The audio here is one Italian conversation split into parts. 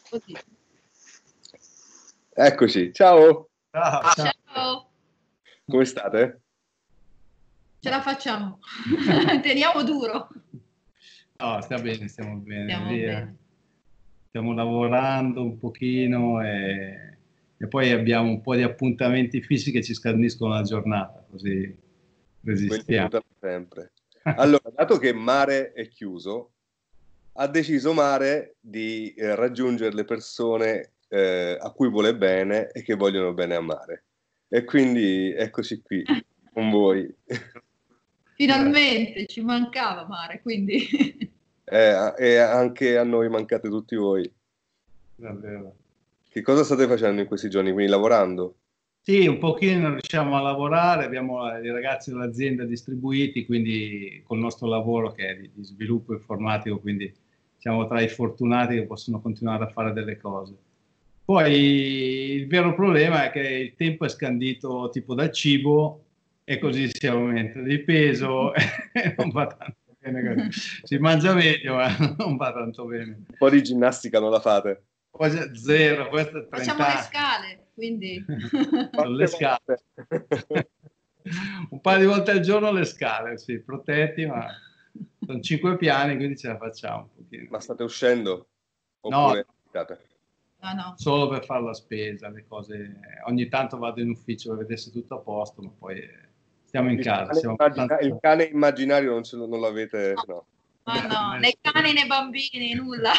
Così. Eccoci, ciao! Ciao, ciao. Ciao! Come state? Ce la facciamo. Teniamo duro. No, stiamo bene, stiamo bene. Stiamo via. bene. Stiamo lavorando un pochino e poi abbiamo un po' di appuntamenti fissi che ci scandiscono la giornata, così Quelli resistiamo. aiutano sempre. Allora, dato che Mare è chiuso, ha deciso Mare di raggiungere le persone a cui vuole bene e che vogliono bene a Mare. E quindi eccoci qui con voi. Finalmente ci mancava Mare, quindi E anche a noi mancate tutti voi. Davvero. Che cosa state facendo in questi giorni? Quindi lavorando? Sì, un pochino non riusciamo a lavorare, abbiamo i ragazzi dell'azienda distribuiti, quindi col nostro lavoro che è di sviluppo informatico, quindi siamo tra i fortunati che possono continuare a fare delle cose. Poi il vero problema è che il tempo è scandito tipo dal cibo e così si aumenta di peso e non va tanto bene. Si mangia meglio, ma non va tanto bene. Un po' di ginnastica non la fate? Poi zero, questo è 30 facciamo le anni. scale, quindi Sono le scale. Un paio di volte al giorno le scale, sì, protetti, ma sono 5 piani, quindi ce la facciamo un pochino. Ma state uscendo? No, Oppure state? no. solo per fare la spesa, le cose. Ogni tanto vado in ufficio per vedere se tutto a posto, ma poi stiamo in casa. Siamo Il cane immaginario non l'avete? No. No, né cani né bambini, nulla.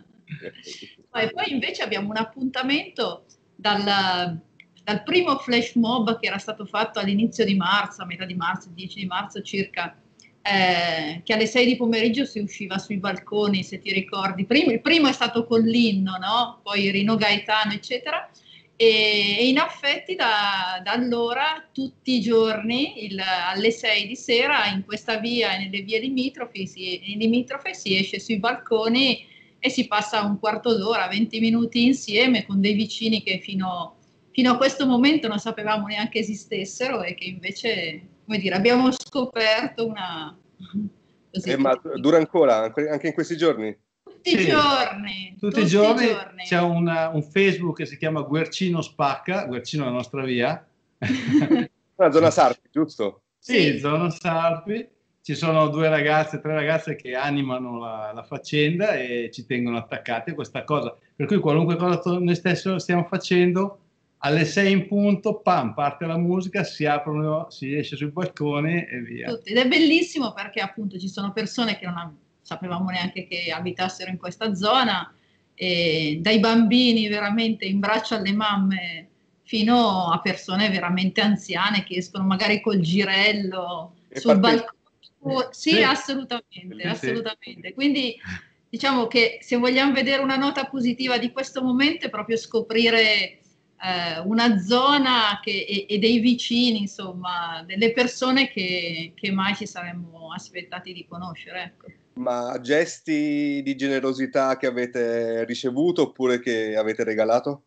E poi invece abbiamo un appuntamento dal primo flash mob che era stato fatto all'inizio di marzo, a metà di marzo, 10 di marzo circa, che alle 6 di pomeriggio si usciva sui balconi, se ti ricordi. Il primo è stato con l'inno, no? Poi Rino Gaetano, eccetera. E in affetti da allora tutti i giorni alle 6 di sera in questa via e nelle vie limitrofe si esce sui balconi e si passa un quarto d'ora, 20 minuti insieme con dei vicini che fino a questo momento non sapevamo neanche esistessero e che invece, come dire, abbiamo scoperto una... Così, Ma dura ancora, anche in questi giorni? tutti i giorni. Tutti i giorni c'è un Facebook che si chiama Guercino Spacca, Guercino è la nostra via. Una zona Sarpi, giusto? Sì, zona Sarpi. Ci sono 2 ragazze, 3 ragazze che animano la faccenda e ci tengono attaccati a questa cosa. Per cui qualunque cosa noi stessi stiamo facendo, alle 6 in punto, pam, parte la musica, si aprono, si esce sul balcone e via. Ed è bellissimo perché appunto ci sono persone che non sapevamo neanche che abitassero in questa zona, e dai bambini veramente in braccio alle mamme fino a persone veramente anziane che escono magari col girello sul balcone. Sì, assolutamente, assolutamente. Quindi diciamo che se vogliamo vedere una nota positiva di questo momento è proprio scoprire una zona e dei vicini, insomma, delle persone che mai ci saremmo aspettati di conoscere. Ecco. Ma gesti di generosità che avete ricevuto oppure che avete regalato?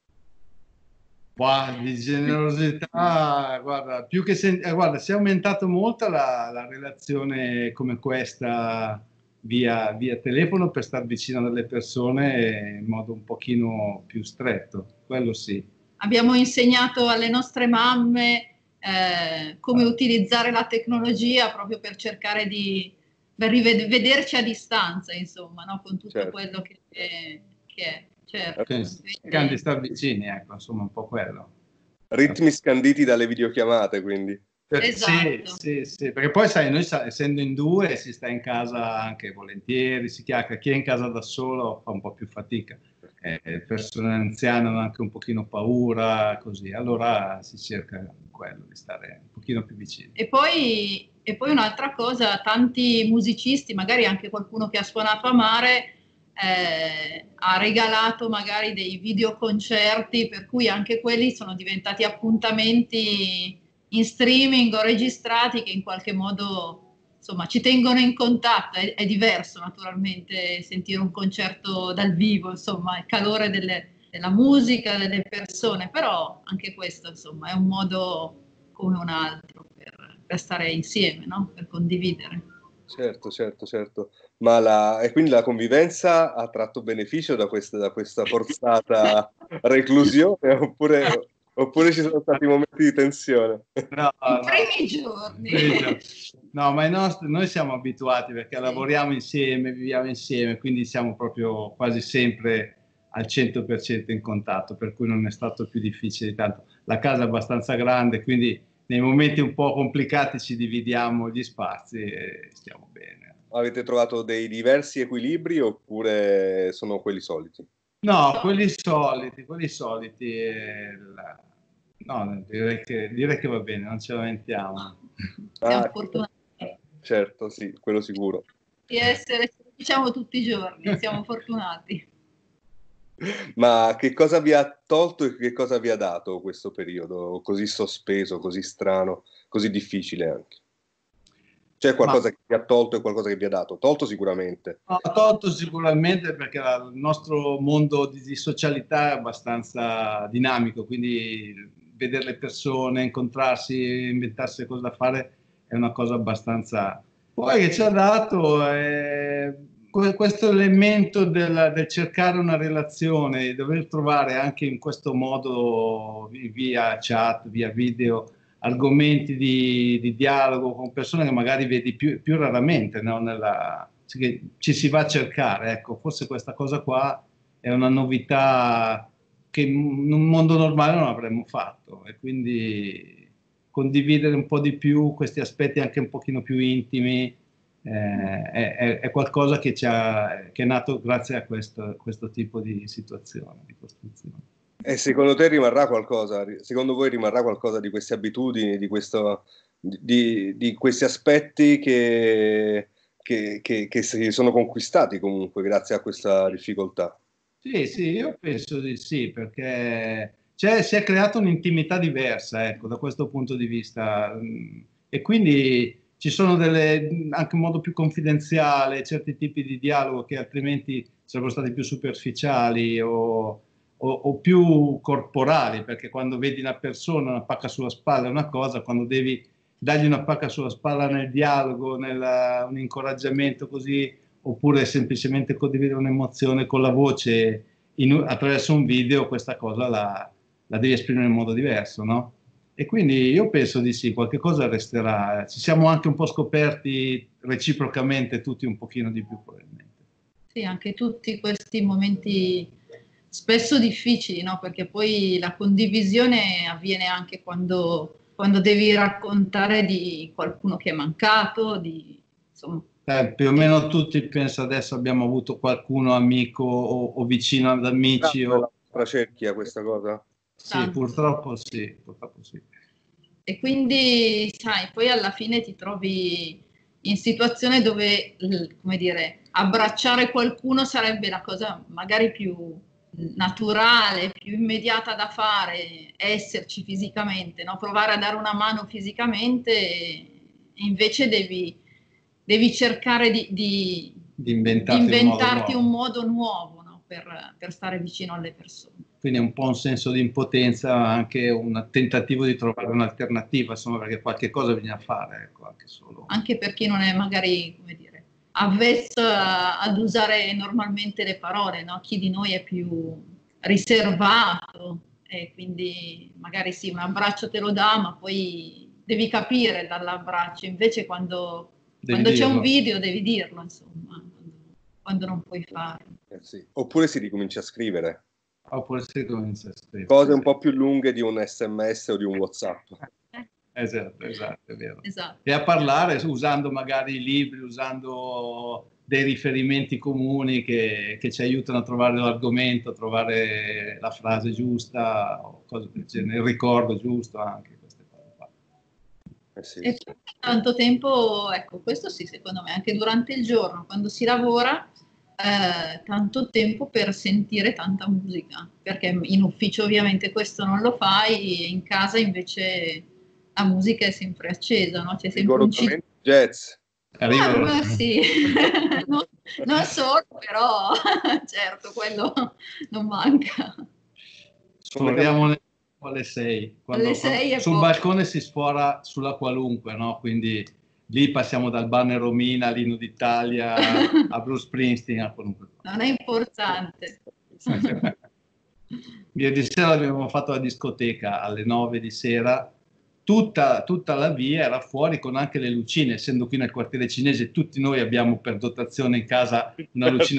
Di generosità, guarda, guarda, si è aumentato molto la relazione come questa via telefono per stare vicino alle persone in modo un pochino più stretto, quello sì. Abbiamo insegnato alle nostre mamme come utilizzare la tecnologia proprio per cercare di rivederci a distanza, insomma, no? Con tutto quello che è. Certo. Cercando di stare vicini, ecco, insomma, un po' quello. Ritmi scanditi dalle videochiamate, quindi. Esatto. Sì, perché poi sai, noi essendo in 2 si sta in casa anche volentieri, si chiacchiera, chi è in casa da solo fa un po' più fatica, le persone anziane hanno anche un pochino paura, così, allora si cerca quello, di stare un pochino più vicini. E poi un'altra cosa, tanti musicisti, magari anche qualcuno che ha suonato a Mare, ha regalato magari dei videoconcerti, per cui anche quelli sono diventati appuntamenti in streaming o registrati che in qualche modo, insomma, ci tengono in contatto. È diverso naturalmente sentire un concerto dal vivo, insomma, il calore della musica, delle persone, però anche questo, insomma, è un modo come un altro per stare insieme, no? Per condividere. Certo, certo, certo. E quindi la convivenza ha tratto beneficio da questa forzata reclusione oppure ci sono stati momenti di tensione? No, I no. primi giorni. No, ma noi siamo abituati perché lavoriamo insieme, viviamo insieme, quindi siamo proprio quasi sempre al 100% in contatto, per cui non è stato più difficile di tanto. La casa è abbastanza grande, quindi nei momenti un po' complicati ci dividiamo gli spazi e stiamo bene. Avete trovato dei diversi equilibri oppure sono quelli soliti? No, quelli soliti. No, direi che va bene, non ci lamentiamo. Siamo fortunati certo, sì, quello sicuro. di essere, diciamo, tutti i giorni, siamo fortunati. Ma che cosa vi ha tolto e che cosa vi ha dato questo periodo così sospeso, così strano, così difficile anche? C'è qualcosa che vi ha tolto e qualcosa che vi ha dato? Tolto sicuramente. No, tolto sicuramente perché il nostro mondo di socialità è abbastanza dinamico, quindi vedere le persone, incontrarsi, inventarsi cose da fare è una cosa abbastanza... Poi che ci ha dato questo elemento del cercare una relazione, di dover trovare anche in questo modo, via chat, via video, argomenti di dialogo con persone che magari vedi più raramente, no? Che ci si va a cercare. Ecco, forse questa cosa qua è una novità che in un mondo normale non avremmo fatto, e quindi condividere un po' di più questi aspetti anche un pochino più intimi è qualcosa che è nato grazie a questo tipo di situazione, di costruzione. E secondo te rimarrà qualcosa? Secondo voi rimarrà qualcosa di queste abitudini, di questi aspetti che si sono conquistati comunque grazie a questa difficoltà? Sì, io penso di sì, perché si è creata un'intimità diversa, ecco, da questo punto di vista, e quindi ci sono anche in modo più confidenziale, certi tipi di dialogo che altrimenti sarebbero stati più superficiali o più corporali, perché quando vedi una persona, una pacca sulla spalla è una cosa, quando devi dargli una pacca sulla spalla nel dialogo, un incoraggiamento così, oppure semplicemente condividere un'emozione con la voce attraverso un video, questa cosa la devi esprimere in modo diverso, no? E quindi io penso di sì, qualche cosa resterà. Ci siamo anche un po' scoperti reciprocamente tutti un pochino di più, probabilmente. Sì, anche tutti questi momenti spesso difficili, no? Perché poi la condivisione avviene anche quando devi raccontare di qualcuno che è mancato, insomma. Più o meno tutti, penso adesso abbiamo avuto qualcuno amico o vicino ad amici. La nostra cerchia questa cosa? Sì, purtroppo sì. E quindi, sai, poi alla fine ti trovi in situazione dove, come dire, abbracciare qualcuno sarebbe la cosa magari più naturale, più immediata da fare, esserci fisicamente, no? Provare a dare una mano fisicamente, e invece devi cercare di inventarti un modo nuovo, no? per stare vicino alle persone. Quindi è un po' un senso di impotenza, anche un tentativo di trovare un'alternativa, insomma, perché qualche cosa bisogna fare, ecco, anche solo. Anche per chi non è magari, come dire, avvezzo ad usare normalmente le parole, no? Chi di noi è più riservato e quindi magari sì, un abbraccio te lo dà, ma poi devi capire dall'abbraccio, invece quando c'è un video devi dirlo, insomma, quando non puoi farlo. Sì. Oppure si ricomincia a scrivere. Oppure si comincia a scrivere. Cose un po' più lunghe di un SMS o di un WhatsApp. Esatto, è vero. Esatto. E a parlare usando magari i libri, usando dei riferimenti comuni che ci aiutano a trovare l'argomento, a trovare la frase giusta, o cose del genere, il ricordo giusto anche, queste cose qua. Sì. E tanto tempo, ecco, questo sì, secondo me, anche durante il giorno, quando si lavora, tanto tempo per sentire tanta musica, perché in ufficio ovviamente questo non lo fai, in casa invece la musica è sempre accesa, no? C'è sempre un jazz. Sì, non solo, però certo, quello non manca. Suoniamo alle 6. Alle 6 sul balcone si sfora sulla qualunque, no? Quindi lì passiamo dal Banner Romina all'Inno d'Italia a Bruce Springsteen, a qualunque cosa. Non è importante. Ieri sera abbiamo fatto la discoteca alle 9 di sera, tutta la via era fuori con anche le lucine, essendo qui nel quartiere cinese tutti noi abbiamo per dotazione in casa una lucina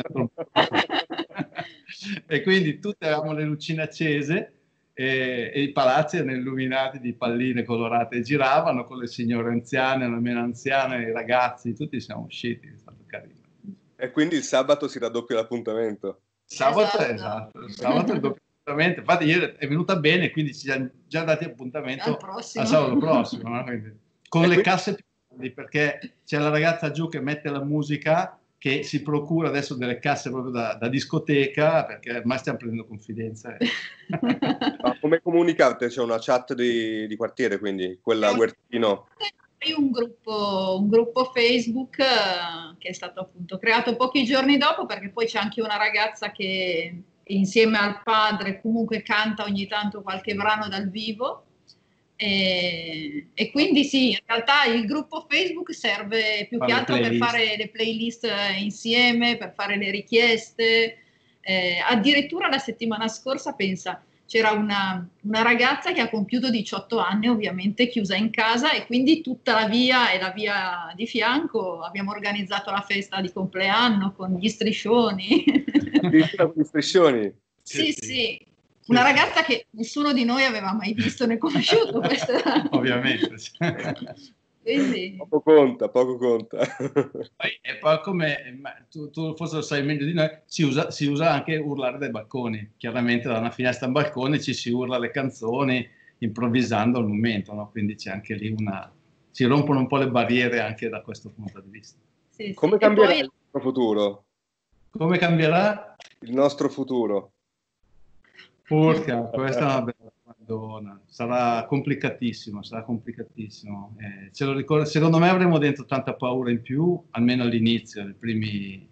e quindi tutti avevamo le lucine accese e i palazzi erano illuminati di palline colorate, giravano con le signore anziane, le meno anziane, i ragazzi, tutti siamo usciti, è stato carino. E quindi il sabato si raddoppia l'appuntamento. Sabato è il doppio. Infatti ieri è venuta bene, quindi ci hanno già dati appuntamento al sabato prossimo, no? Con le casse più grandi, perché c'è la ragazza giù che mette la musica, che si procura adesso delle casse proprio da discoteca, perché ormai stiamo prendendo confidenza. Ma come comunicate? C'è una chat di quartiere, quindi quella Guertino? Un gruppo Facebook che è stato appunto creato pochi giorni dopo, perché poi c'è anche una ragazza che insieme al padre comunque canta ogni tanto qualche brano dal vivo e quindi sì, in realtà il gruppo Facebook serve più che altro per fare le playlist insieme, per fare le richieste. Addirittura la settimana scorsa, pensa, c'era una ragazza che ha compiuto 18 anni, ovviamente chiusa in casa, e quindi tutta la via e la via di fianco abbiamo organizzato la festa di compleanno con gli striscioni. Gli striscioni? Sì. Una ragazza che nessuno di noi aveva mai visto né conosciuto. Ovviamente. Quindi... Poco conta. E poi come tu forse lo sai meglio di noi, si usa anche urlare dai balconi. Chiaramente da una finestra a un balcone ci si urla le canzoni improvvisando al momento, no? Quindi c'è anche lì si rompono un po' le barriere anche da questo punto di vista. Sì. Come cambierà il nostro futuro? Come cambierà? Il nostro futuro? Porca, questa è una bella domanda. Sarà complicatissimo. Ce lo ricordo, secondo me avremo dentro tanta paura in più, almeno all'inizio, i primi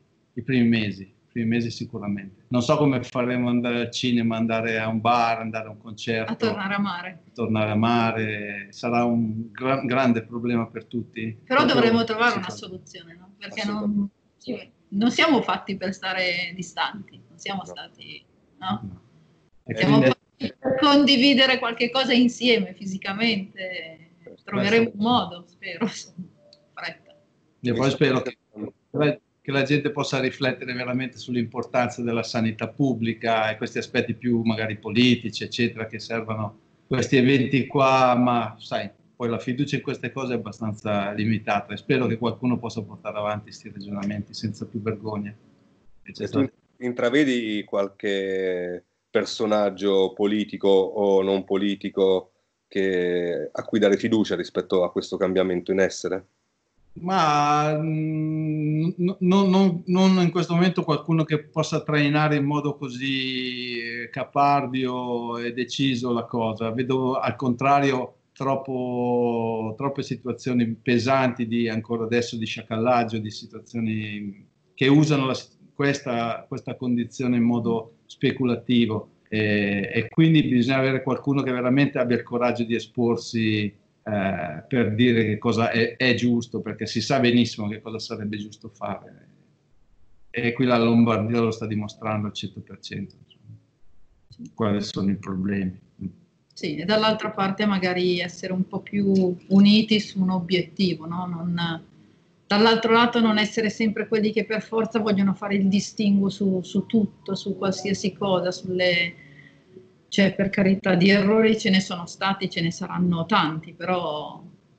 mesi sicuramente. Non so come faremo andare al cinema, andare a un bar, andare a un concerto. A tornare a mare. Sarà un grande problema per tutti. Però dovremo trovare una soluzione, no? Perché non siamo fatti per stare distanti, non siamo stati... No? Siamo fatti per condividere qualche cosa insieme fisicamente, troveremo un modo, spero. Io poi spero che la gente possa riflettere veramente sull'importanza della sanità pubblica e questi aspetti più magari politici, eccetera, che servono questi eventi qua, ma sai, poi la fiducia in queste cose è abbastanza limitata e spero che qualcuno possa portare avanti questi ragionamenti senza più vergogna. E tu intravedi qualche personaggio politico o non politico a cui dare fiducia rispetto a questo cambiamento in essere? Ma non in questo momento qualcuno che possa trainare in modo così caparbio e deciso la cosa. Vedo al contrario troppe situazioni pesanti ancora adesso di sciacallaggio, di situazioni che usano questa condizione in modo speculativo e quindi bisogna avere qualcuno che veramente abbia il coraggio di esporsi per dire che cosa è giusto, perché si sa benissimo che cosa sarebbe giusto fare e qui la Lombardia lo sta dimostrando al 100%, quali sono i problemi. Sì, e dall'altra parte magari essere un po' più uniti su un obiettivo, no? Dall'altro lato non essere sempre quelli che per forza vogliono fare il distinguo su tutto, su qualsiasi cosa, cioè per carità di errori ce ne sono stati, ce ne saranno tanti, però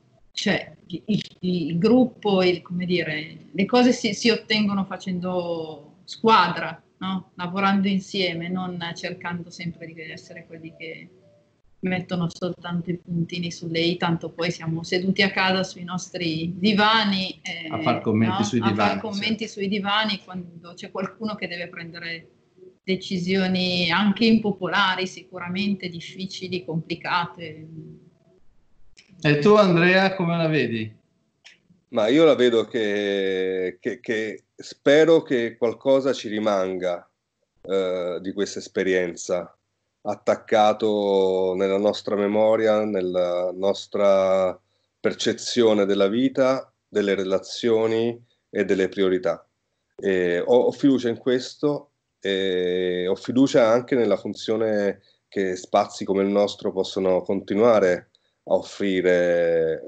il gruppo, come dire, le cose si ottengono facendo squadra, no? Lavorando insieme, non cercando sempre di essere quelli che mettono soltanto i puntini sulle i, tanto poi siamo seduti a casa sui nostri divani a far commenti, no? sui divani, a far commenti sui divani quando c'è qualcuno che deve prendere decisioni anche impopolari, sicuramente difficili, complicate. E tu Andrea come la vedi? Ma io la vedo che spero che qualcosa ci rimanga di questa esperienza, attaccato nella nostra memoria, nella nostra percezione della vita delle relazioni e delle priorità. Ho fiducia in questo e ho fiducia anche nella funzione che spazi come il nostro possono continuare a offrire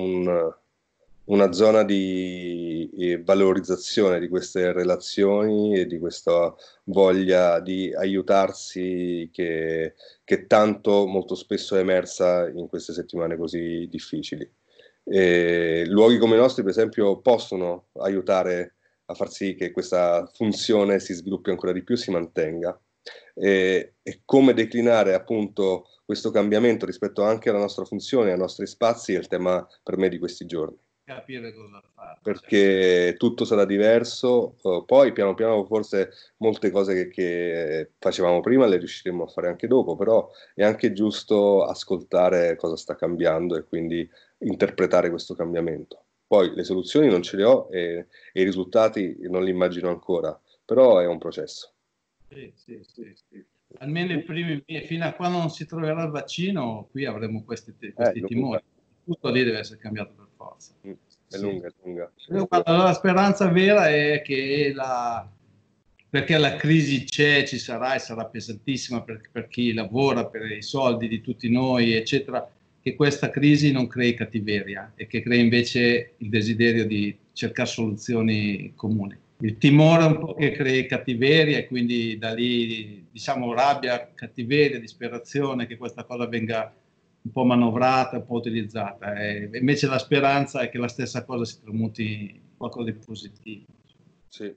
una zona di valorizzazione di queste relazioni e di questa voglia di aiutarsi che tanto molto spesso è emersa in queste settimane così difficili. Luoghi come i nostri, per esempio, possono aiutare a far sì che questa funzione si sviluppi ancora di più, si mantenga. E come declinare appunto questo cambiamento rispetto anche alla nostra funzione, ai nostri spazi, è il tema per me di questi giorni. Capire cosa fare. Perché tutto sarà diverso, poi piano piano forse molte cose che facevamo prima le riusciremo a fare anche dopo, però è anche giusto ascoltare cosa sta cambiando e quindi interpretare questo cambiamento. Poi le soluzioni non ce le ho e i risultati non li immagino ancora, però è un processo. Sì. Almeno i primi, fino a quando non si troverà il vaccino, qui avremo questi timori. Tutto lì deve essere cambiato per forza. È lunga. Allora, la speranza vera è che perché la crisi c'è, ci sarà e sarà pesantissima per chi lavora, per i soldi di tutti noi, eccetera, che questa crisi non crei cattiveria e che crei invece il desiderio di cercare soluzioni comuni. Il timore è un po' che crei cattiveria e quindi da lì, diciamo, rabbia, cattiveria, disperazione, che questa cosa venga un po' manovrata, un po' utilizzata. E invece la speranza è che la stessa cosa si tramuti in qualcosa di positivo. Sì.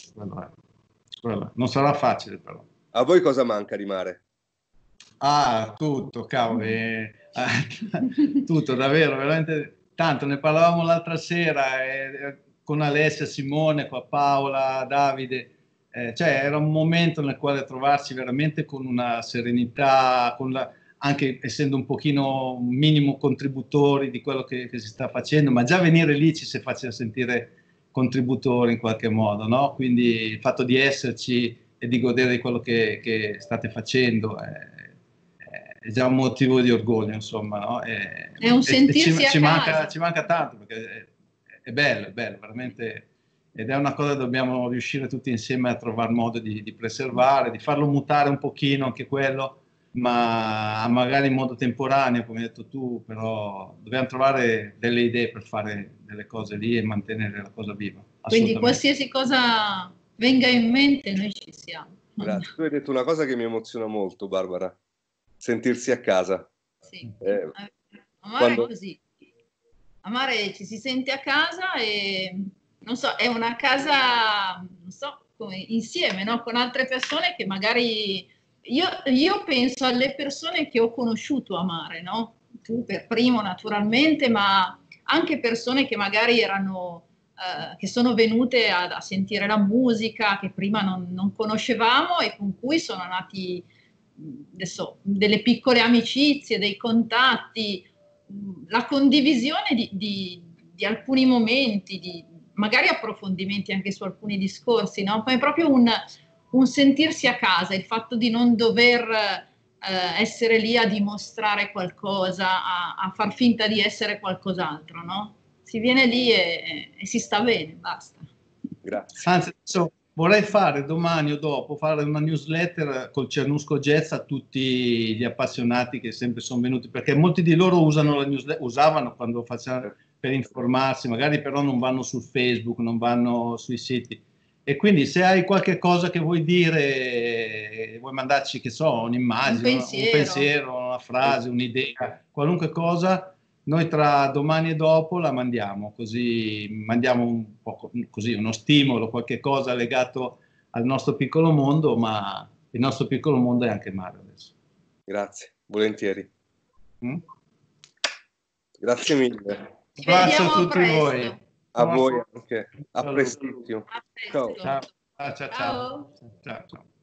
Quello. Non sarà facile però. A voi cosa manca di Mare? Tutto, cavolo, tutto, davvero, veramente tanto. Ne parlavamo l'altra sera con Alessia, Simone, con Paola, Davide. Cioè era un momento nel quale trovarsi veramente con una serenità, anche essendo un pochino un minimo contributori di quello che si sta facendo, ma già venire lì ci si faccia sentire contributori in qualche modo, no? Quindi il fatto di esserci e di godere di quello che state facendo è già un motivo di orgoglio, insomma, no? È un sentirsi a casa. Ci manca tanto perché è bello, veramente, ed è una cosa che dobbiamo riuscire tutti insieme a trovare modo di preservare, di farlo mutare un pochino anche quello, ma magari in modo temporaneo, come hai detto tu, però dobbiamo trovare delle idee per fare delle cose lì e mantenere la cosa viva. Quindi qualsiasi cosa venga in mente, noi ci siamo. Grazie. Tu hai detto una cosa che mi emoziona molto, Barbara, sentirsi a casa. Sì. Amare quando... è così. Amare ci si sente a casa e, non so, è una casa, non so, come insieme, no? Con altre persone che magari... Io penso alle persone che ho conosciuto a Mare, no? Tu per primo naturalmente, ma anche persone che magari che sono venute a sentire la musica, che prima non conoscevamo e con cui sono nati adesso delle piccole amicizie, dei contatti, la condivisione di alcuni momenti, magari approfondimenti anche su alcuni discorsi, no? Ma è proprio un sentirsi a casa, il fatto di non dover essere lì a dimostrare qualcosa, a far finta di essere qualcos'altro, no? Si viene lì e si sta bene, basta. Grazie. Anzi, adesso vorrei fare domani o dopo, fare una newsletter col Cernusco Jazz a tutti gli appassionati che sempre sono venuti, perché molti di loro usano la newsletter, usavano quando facevano per informarsi, magari però non vanno su Facebook, non vanno sui siti. E quindi se hai qualche cosa che vuoi dire, vuoi mandarci, che so, un'immagine, un pensiero, una frase, un'idea, qualunque cosa, noi tra domani e dopo la mandiamo, così mandiamo un po' così, uno stimolo, qualche cosa legato al nostro piccolo mondo, ma il nostro piccolo mondo è anche Mare adesso. Grazie, volentieri. Grazie mille. Un abbraccio a tutti voi. A voi anche. A prestissimo. Ciao. Ciao.